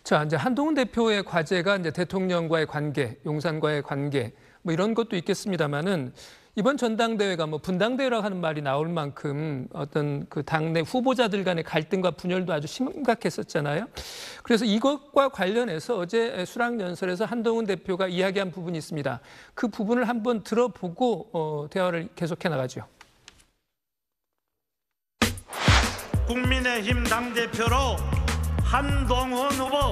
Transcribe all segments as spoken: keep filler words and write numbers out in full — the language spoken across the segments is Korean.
자, 이제 한동훈 대표의 과제가 이제 대통령과의 관계, 용산과의 관계, 뭐 이런 것도 있겠습니다만은 이번 전당대회가 뭐 분당대회라고 하는 말이 나올 만큼 어떤 그 당내 후보자들 간의 갈등과 분열도 아주 심각했었잖아요. 그래서 이것과 관련해서 어제 수락연설에서 한동훈 대표가 이야기한 부분이 있습니다. 그 부분을 한번 들어보고 어, 대화를 계속해 나가죠. 국민의힘 당대표로 한동훈 후보.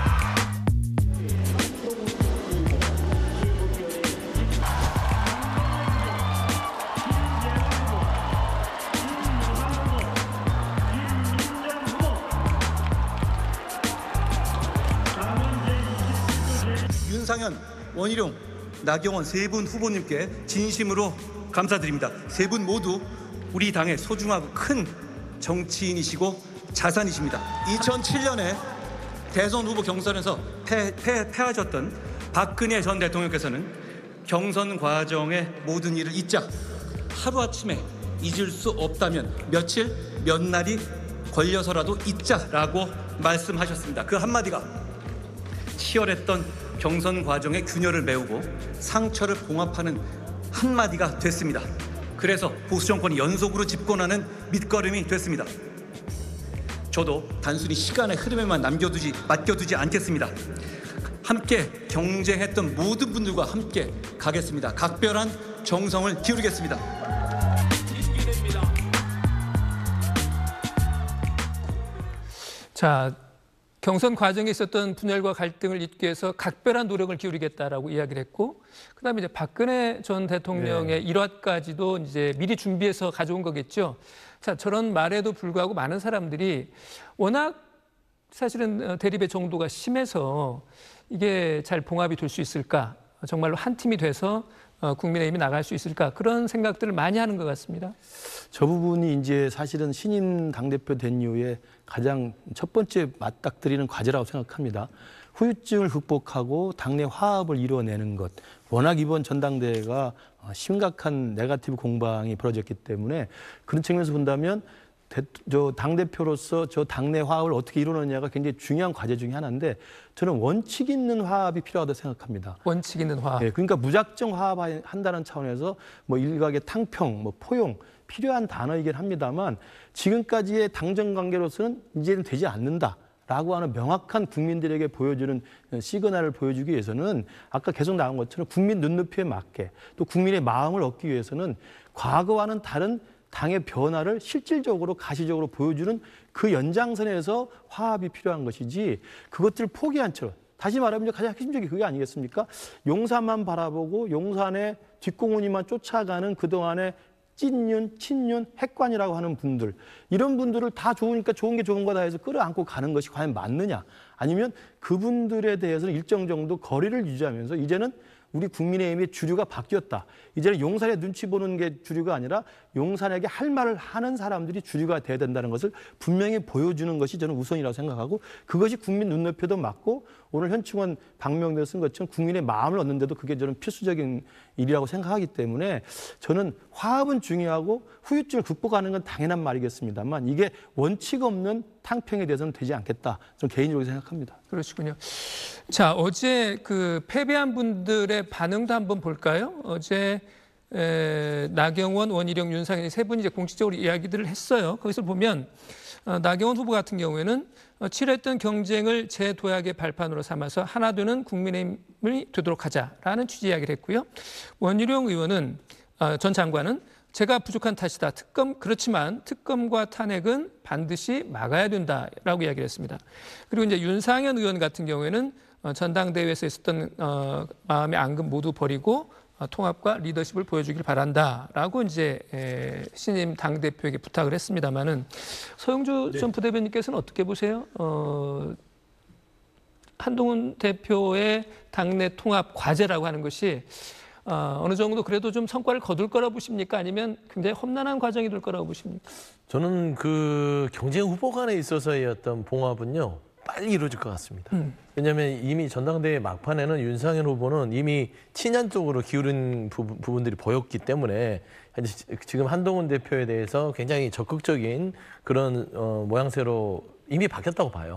윤상현, 원희룡, 나경원 세 분 후보님께 진심으로 감사드립니다. 세 분 모두 우리 당의 소중하고 큰 정치인이시고 자산이십니다. 이천칠 년에 대선 후보 경선에서 패, 패, 패하셨던 박근혜 전 대통령께서는 경선 과정의 모든 일을 잊자, 하루아침에 잊을 수 없다면 며칠, 몇 날이 걸려서라도 잊자라고 말씀하셨습니다. 그 한마디가 치열했던 경선 과정의 균열을 메우고 상처를 봉합하는 한마디가 됐습니다. 그래서 보수 정권이 연속으로 집권하는 밑거름이 됐습니다. 저도 단순히 시간의 흐름에만 남겨두지 맡겨두지 않겠습니다. 함께 경쟁했던 모든 분들과 함께 가겠습니다. 각별한 정성을 기울이겠습니다. 자, 경선 과정에 있었던 분열과 갈등을 잇기 위해서 각별한 노력을 기울이겠다라고 이야기를 했고, 그다음에 이제 박근혜 전 대통령의 네. 일화까지도 이제 미리 준비해서 가져온 거겠죠. 자, 저런 말에도 불구하고 많은 사람들이 워낙 사실은 대립의 정도가 심해서 이게 잘 봉합이 될 수 있을까? 정말로 한 팀이 돼서 국민의힘이 나갈 수 있을까? 그런 생각들을 많이 하는 것 같습니다. 저 부분이 이제 사실은 신임 당대표 된 이후에 가장 첫 번째 맞닥뜨리는 과제라고 생각합니다. 후유증을 극복하고 당내 화합을 이뤄내는 것. 워낙 이번 전당대회가 심각한 네거티브 공방이 벌어졌기 때문에 그런 측면에서 본다면 저 당대표로서 저 당내 화합을 어떻게 이루느냐가 굉장히 중요한 과제 중에 하나인데 저는 원칙 있는 화합이 필요하다고 생각합니다. 원칙 있는 화합. 네, 그러니까 무작정 화합한다는 차원에서 뭐 일각의 탕평, 뭐 포용 필요한 단어이긴 합니다만 지금까지의 당정 관계로서는 이제는 되지 않는다라고 하는 명확한 국민들에게 보여주는 시그널을 보여주기 위해서는 아까 계속 나온 것처럼 국민 눈높이에 맞게 또 국민의 마음을 얻기 위해서는 과거와는 다른 당의 변화를 실질적으로 가시적으로 보여주는 그 연장선에서 화합이 필요한 것이지 그것들을 포기한 채로 다시 말하면 가장 핵심적인 그게 아니겠습니까? 용산만 바라보고 용산의 뒷공무니만 쫓아가는 그동안의 찐윤, 친윤, 핵관이라고 하는 분들 이런 분들을 다 좋으니까 좋은 게 좋은 거다 해서 끌어안고 가는 것이 과연 맞느냐 아니면 그분들에 대해서는 일정 정도 거리를 유지하면서 이제는 우리 국민의힘의 주류가 바뀌었다. 이제는 용산에 눈치 보는 게 주류가 아니라 용산에게 할 말을 하는 사람들이 주류가 돼야 된다는 것을 분명히 보여주는 것이 저는 우선이라고 생각하고 그것이 국민 눈높이도 맞고 오늘 현충원 방명대로 쓴 것처럼 국민의 마음을 얻는데도 그게 저는 필수적인 일이라고 생각하기 때문에 저는 화합은 중요하고 후유증을 극복하는 건 당연한 말이겠습니다만 이게 원칙 없는 탕평에 대해서는 되지 않겠다. 저는 개인적으로 생각합니다. 그러시군요. 자, 어제 그 패배한 분들의 반응도 한번 볼까요? 어제 에, 나경원, 원희룡, 윤상현 세 분이 이제 공식적으로 이야기들을 했어요. 거기서 보면 어, 나경원 후보 같은 경우에는 어, 치열했던 경쟁을 재도약의 발판으로 삼아서 하나 되는 국민의힘이 되도록 하자라는 취지 이야기를 했고요. 원희룡 의원은 어, 전 장관은 제가 부족한 탓이다. 특검 그렇지만 특검과 탄핵은 반드시 막아야 된다라고 이야기를 했습니다. 그리고 이제 윤상현 의원 같은 경우에는 어, 전당대회에서 있었던 어, 마음의 앙금 모두 버리고 어, 통합과 리더십을 보여주길 바란다라고 이제 에, 신임 당 대표에게 부탁을 했습니다만은 서영주 네. 전 부대변인께서는 어떻게 보세요? 어, 한동훈 대표의 당내 통합 과제라고 하는 것이 어, 어느 정도 그래도 좀 성과를 거둘 거라고 보십니까? 아니면 굉장히 험난한 과정이 될 거라고 보십니까? 저는 그 경쟁 후보 간에 있어서의 어떤 봉합은요. 빨리 이루어질 것 같습니다. 음. 왜냐하면 이미 전당대회 막판에는 윤상현 후보는 이미 친한 쪽으로 기울인 부분, 부분들이 보였기 때문에 지금 한동훈 대표에 대해서 굉장히 적극적인 그런 어, 모양새로 이미 바뀌었다고 봐요.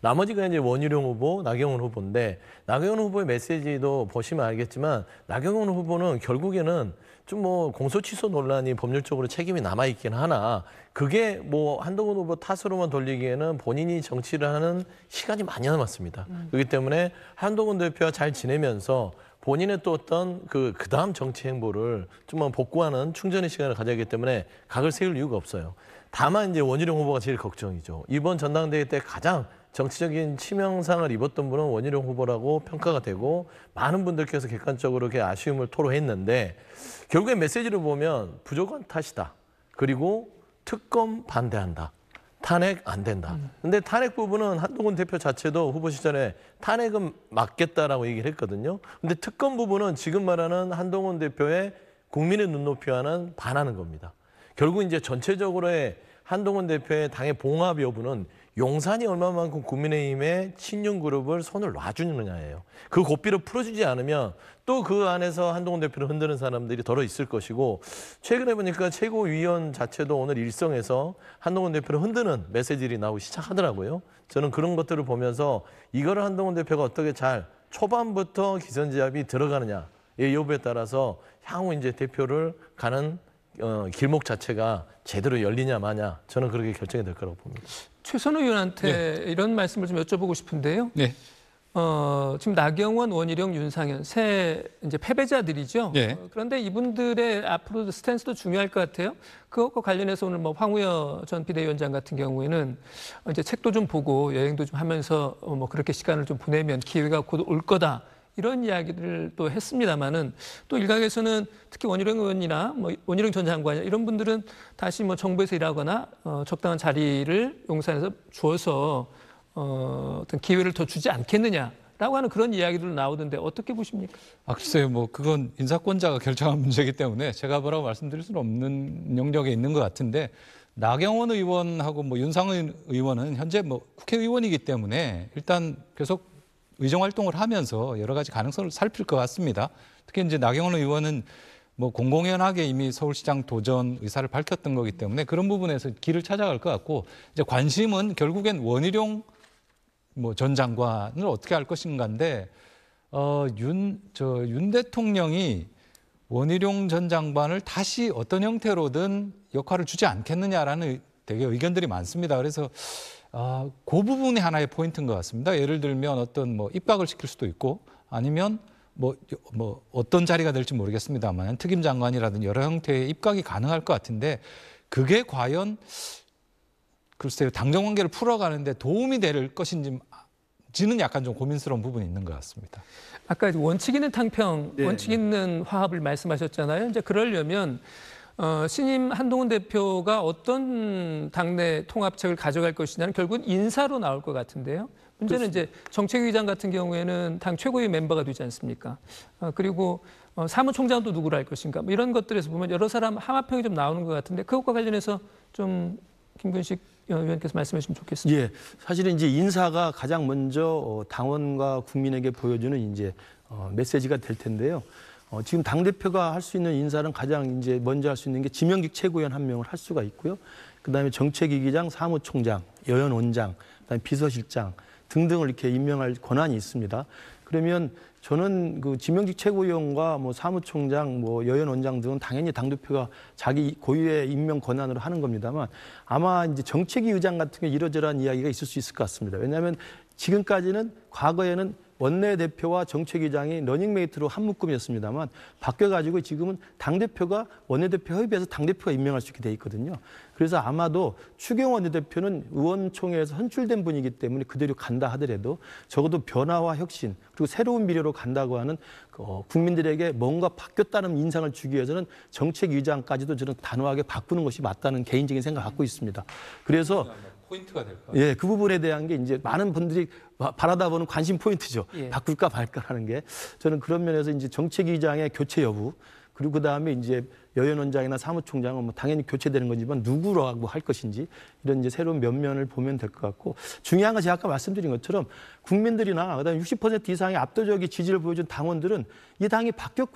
나머지가 이제 원희룡 후보, 나경원 후보인데 나경원 후보의 메시지도 보시면 알겠지만 나경원 후보는 결국에는 좀 뭐 공소 취소 논란이 법률적으로 책임이 남아 있긴 하나 그게 뭐 한동훈 후보 탓으로만 돌리기에는 본인이 정치를 하는 시간이 많이 남았습니다. 음. 그렇기 때문에 한동훈 대표와 잘 지내면서 본인의 또 어떤 그 그다음 정치 행보를 좀 복구하는 충전의 시간을 가져야 하기 때문에 각을 세울 이유가 없어요. 다만 이제 원희룡 후보가 제일 걱정이죠. 이번 전당대회 때 가장 정치적인 치명상을 입었던 분은 원희룡 후보라고 평가가 되고 많은 분들께서 객관적으로 이렇게 아쉬움을 토로했는데 결국에 메시지를 보면 부족한 탓이다. 그리고 특검 반대한다. 탄핵 안 된다. 근데 탄핵 부분은 한동훈 대표 자체도 후보 시절에 탄핵은 맞겠다라고 얘기를 했거든요. 근데 특검 부분은 지금 말하는 한동훈 대표의 국민의 눈높이와는 반하는 겁니다. 결국 이제 전체적으로의 한동훈 대표의 당의 봉합 여부는 용산이 얼마만큼 국민의힘의 친윤 그룹을 손을 놔주느냐예요. 그 고삐를 풀어주지 않으면 또 그 안에서 한동훈 대표를 흔드는 사람들이 덜어 있을 것이고 최근에 보니까 최고위원 자체도 오늘 일성에서 한동훈 대표를 흔드는 메시지들이 나오기 시작하더라고요. 저는 그런 것들을 보면서 이거를 한동훈 대표가 어떻게 잘 초반부터 기선제압이 들어가느냐 이 여부에 따라서 향후 이제 대표를 가는 어, 길목 자체가 제대로 열리냐 마냐 저는 그렇게 결정이 될 거라고 봅니다. 최선호 의원한테 네. 이런 말씀을 좀 여쭤보고 싶은데요. 네. 어, 지금 나경원, 원희룡, 윤상현 세 이제 패배자들이죠. 네. 어, 그런데 이분들의 앞으로 스탠스도 중요할 것 같아요. 그것과 관련해서 오늘 뭐 황우여 전 비대위원장 같은 경우에는 이제 책도 좀 보고 여행도 좀 하면서 어, 뭐 그렇게 시간을 좀 보내면 기회가 곧 올 거다. 이런 이야기를 또 했습니다만은 또 일각에서는 특히 원희룡 의원이나 뭐 원희룡 전 장관 이런 분들은 다시 뭐 정부에서 일하거나 어, 적당한 자리를 용산에서 주어서 어, 어떤 기회를 더 주지 않겠느냐라고 하는 그런 이야기들 나오던데 어떻게 보십니까? 아, 글쎄요, 뭐 그건 인사권자가 결정한 문제이기 때문에 제가 뭐라고 말씀드릴 수는 없는 영역에 있는 것 같은데 나경원 의원하고 뭐 윤상현 의원은 현재 뭐 국회의원이기 때문에 일단 계속 의정 활동을 하면서 여러 가지 가능성을 살필 것 같습니다. 특히 이제 나경원 의원은 뭐 공공연하게 이미 서울시장 도전 의사를 밝혔던 거기 때문에 그런 부분에서 길을 찾아갈 것 같고 이제 관심은 결국엔 원희룡 뭐 전 장관을 어떻게 할 것인가인데 어, 윤, 저, 윤 대통령이 원희룡 전 장관을 다시 어떤 형태로든 역할을 주지 않겠느냐라는 되게 의견들이 많습니다. 그래서 아, 그 부분이 하나의 포인트인 것 같습니다. 예를 들면 어떤 뭐 입각을 시킬 수도 있고 아니면 뭐, 뭐 어떤 자리가 될지 모르겠습니다만 특임 장관이라든지 여러 형태의 입각이 가능할 것 같은데 그게 과연 글쎄요 당정 관계를 풀어가는데 도움이 될 것인지는 약간 좀 고민스러운 부분이 있는 것 같습니다. 아까 원칙 있는 탕평, 네. 원칙 있는 화합을 말씀하셨잖아요. 이제 그러려면 어, 신임 한동훈 대표가 어떤 당내 통합책을 가져갈 것이냐는 결국은 인사로 나올 것 같은데요. 문제는 그렇습니다. 이제 정책위의장 같은 경우에는 당 최고위 멤버가 되지 않습니까? 어, 그리고 어, 사무총장도 누구로 할 것인가? 뭐 이런 것들에서 보면 여러 사람 하마평이 좀 나오는 것 같은데 그것과 관련해서 좀 김근식 의원께서 말씀해 주시면 좋겠습니다. 예, 사실은 이제 인사가 가장 먼저 당원과 국민에게 보여주는 이제 어, 메시지가 될 텐데요. 어, 지금 당대표가 할 수 있는 인사는 가장 이제 먼저 할 수 있는 게 지명직 최고위원 한 명을 할 수가 있고요. 그다음에 정책위기장, 사무총장, 여연원장, 그다음에 비서실장 등등을 이렇게 임명할 권한이 있습니다. 그러면 저는 그 지명직 최고위원과 뭐 사무총장, 뭐 여연원장 등은 당연히 당대표가 자기 고유의 임명 권한으로 하는 겁니다만 아마 이제 정책위 의장 같은 게 이러저러한 이야기가 있을 수 있을 것 같습니다. 왜냐하면 지금까지는 과거에는 원내대표와 정책위장이 러닝메이트로 한 묶음이었습니다만 바뀌어가지고 지금은 당대표가 원내대표 협의해서 당대표가 임명할 수 있게 돼 있거든요. 그래서 아마도 추경 원내대표는 의원총회에서 선출된 분이기 때문에 그대로 간다 하더라도 적어도 변화와 혁신 그리고 새로운 미래로 간다고 하는 어, 국민들에게 뭔가 바뀌었다는 인상을 주기 위해서는 정책위장까지도 저는 단호하게 바꾸는 것이 맞다는 개인적인 생각을 갖고 있습니다. 그래서 포인트가 될 것 같아요. 예, 그 부분에 대한 게 이제 많은 분들이 바라다 보는 관심 포인트죠. 예. 바꿀까 말까라는 게 저는 그런 면에서 이제 정책위장의 교체 여부 그리고 그 다음에 이제 여연원장이나 사무총장은 뭐 당연히 교체되는 거지만 누구라고 할 것인지 이런 이제 새로운 면면을 보면 될 것 같고 중요한 건 제가 아까 말씀드린 것처럼 국민들이나 그다음에 육십 퍼센트 이상의 압도적인 지지를 보여준 당원들은 이 당이 바뀌었구나.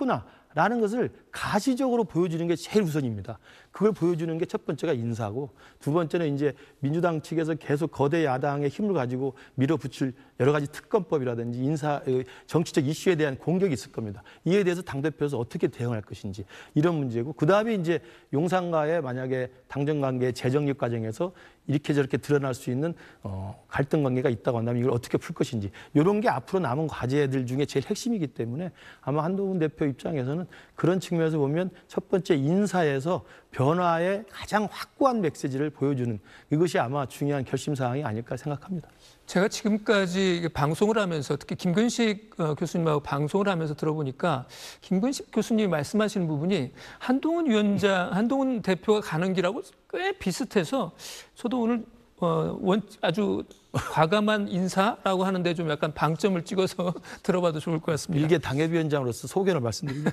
라는 것을 가시적으로 보여주는 게 제일 우선입니다. 그걸 보여주는 게 첫 번째가 인사고, 두 번째는 이제 민주당 측에서 계속 거대 야당의 힘을 가지고 밀어붙일 여러 가지 특검법이라든지 인사 정치적 이슈에 대한 공격이 있을 겁니다. 이에 대해서 당대표에서 어떻게 대응할 것인지 이런 문제고, 그다음에 이제 용산과의 만약에 당정 관계 재정립 과정에서 이렇게 저렇게 드러날 수 있는 어, 갈등 관계가 있다고 한다면 이걸 어떻게 풀 것인지, 이런 게 앞으로 남은 과제들 중에 제일 핵심이기 때문에 아마 한동훈 대표 입장에서는 그런 측면에서 보면 첫 번째 인사에서 변화의 가장 확고한 메시지를 보여주는, 이것이 아마 중요한 결심 사항이 아닐까 생각합니다. 제가 지금까지 방송을 하면서 특히 김근식 교수님하고 방송을 하면서 들어보니까 김근식 교수님이 말씀하시는 부분이 한동훈 위원장, 한동훈 대표가 가는 길하고 꽤 비슷해서 저도 오늘 어, 원, 아주 과감한 인사라고 하는데 좀 약간 방점을 찍어서 들어봐도 좋을 것 같습니다. 일개 당협위원장으로서 소견을 말씀드립니다.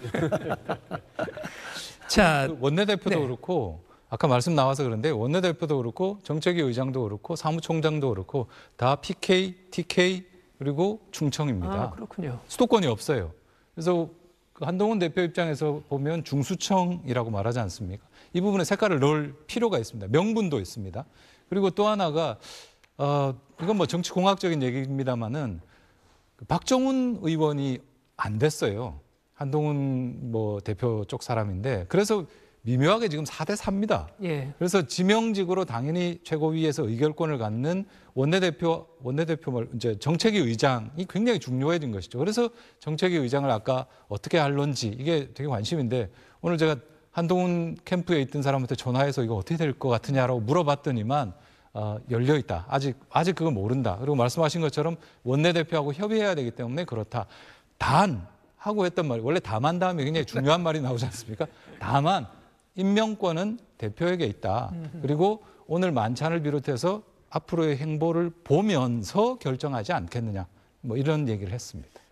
자, 그 원내대표도 네. 그렇고 아까 말씀 나와서 그런데 원내대표도 그렇고 정책위 의장도 그렇고 사무총장도 그렇고 다 피케이, 티케이 그리고 충청입니다. 아, 그렇군요. 수도권이 없어요. 그래서 그 한동훈 대표 입장에서 보면 중수청이라고 말하지 않습니까? 이 부분에 색깔을 넣을 필요가 있습니다. 명분도 있습니다. 그리고 또 하나가 어, 이건 뭐 정치공학적인 얘기입니다만은 박정훈 의원이 안 됐어요. 한동훈 뭐 대표 쪽 사람인데, 그래서 미묘하게 지금 사 대 사입니다. 예. 그래서 지명직으로 당연히 최고위에서 의결권을 갖는 원내대표, 원내대표 말 이제 정책위 의장이 굉장히 중요해진 것이죠. 그래서 정책위 의장을 아까 어떻게 할런지 이게 되게 관심인데, 오늘 제가 한동훈 캠프에 있던 사람한테 전화해서 이거 어떻게 될 것 같으냐라고 물어봤더니만 어, 열려 있다. 아직 아직 그거 모른다. 그리고 말씀하신 것처럼 원내대표하고 협의해야 되기 때문에 그렇다. 단 하고 했던 말, 원래 다만 다음에 굉장히 중요한 말이 나오지 않습니까? 다만 임명권은 대표에게 있다. 그리고 오늘 만찬을 비롯해서 앞으로의 행보를 보면서 결정하지 않겠느냐. 뭐 이런 얘기를 했습니다.